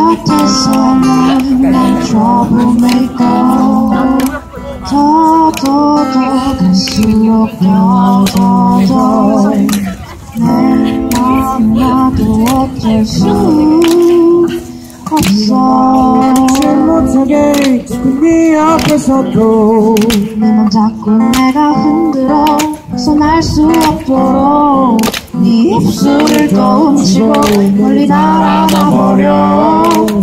같아서는 난 troublemaker 더 갈수록 더 내 맘 나도 어쩔 수 없어 못하게 자꾸 네 앞에서도 내 맘 자꾸 내가 흔들어 벗어날 수 없도록 네 입술을 또 훔치고 멀리 날아가 버려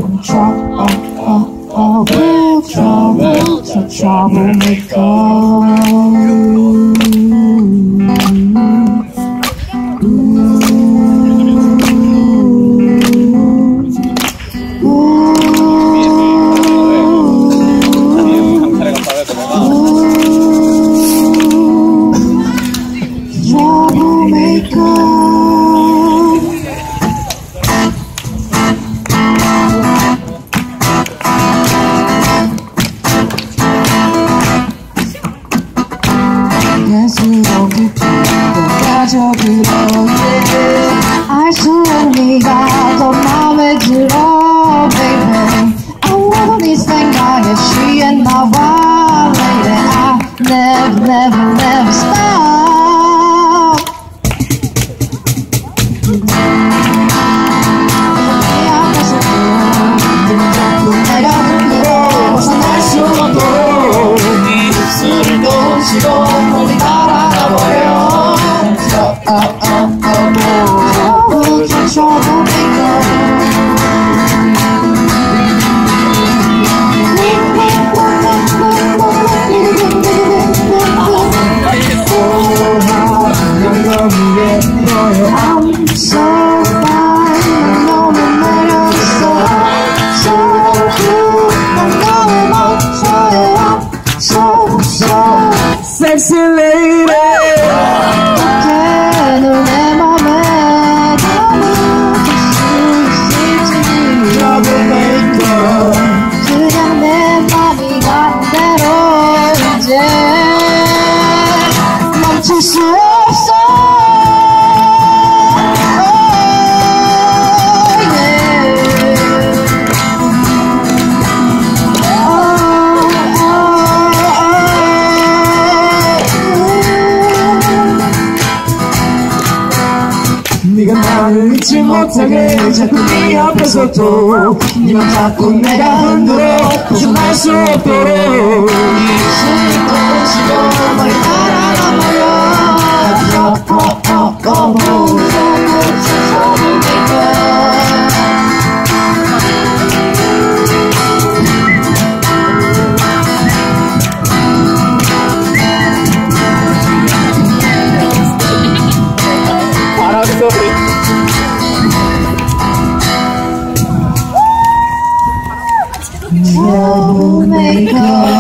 갈수록 깊어가 저기로 알수록 네가 더 맘에 들어 baby 아무래도 네 생각에 취했나 봐 lady I never stop 네 앞에서도 네가 자꾸 내가 흔들어 벗어날 수 없도록 네 입술을 또 훔치고 멀리 날아가 버려 I'm so fine 너무 매력있어 So good 난 너무 멋져요 So Sexy lady 어떻게 널 내 맘에 담을 수 있을지 Troublemaker 그냥 내 맘이 가는 대로 이제 멈출 수 없어 네가 나를 잊지 못하게 자꾸 네 앞에서도 네만 자꾸 내가 흔들어 벗어날 수 없도록 입술이 또 머리 날아가 버려 Troublemaker